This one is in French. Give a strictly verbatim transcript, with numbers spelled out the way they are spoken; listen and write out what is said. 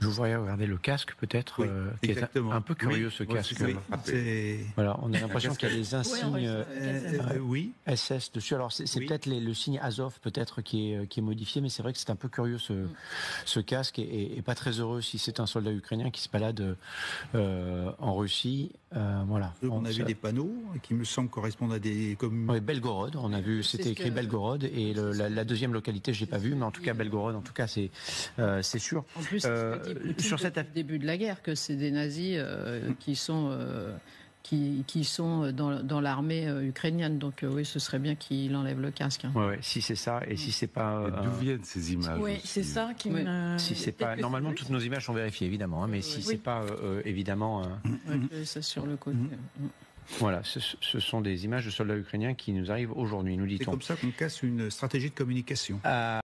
Je vous voyais regarder le casque, peut-être, oui, euh, qui est un, un peu curieux, oui, ce casque. Oui, voilà, on a l'impression qu'il y a des insignes oui, euh, euh, oui. S S dessus. Alors, c'est oui. peut-être le signe Azov, peut-être, qui est, qui est modifié, mais c'est vrai que c'est un peu curieux, ce, mm. ce casque, et, et pas très heureux si c'est un soldat ukrainien qui se balade euh, en Russie. Euh, voilà. On, on a ça... vu des panneaux qui me semblent correspondre à des communes. Oui, Belgorod, on a vu, c'était écrit que... Belgorod, et le, la, la deuxième localité, je l'ai pas vue, mais en tout cas, Belgorod, en tout cas, c'est euh, c'est sûr. En plus, euh, sur cette le début de la guerre que c'est des nazis euh, qui sont euh, qui, qui sont dans, dans l'armée euh, ukrainienne. Donc euh, oui, ce serait bien qu'il enlève le casque. Hein. Ouais, ouais, si c'est ça, et si c'est pas. Euh, D'où viennent ces images? Oui, c'est ça qui oui. me. Si c'est pas. Normalement, toutes nos images sont vérifiées, évidemment, hein, mais si oui. c'est pas euh, évidemment. Euh... Ouais, ça sur le côté. Mmh. Voilà, ce, ce sont des images de soldats ukrainiens qui nous arrivent aujourd'hui, nous dit-on. C'est comme ça qu'on casse une stratégie de communication. Euh...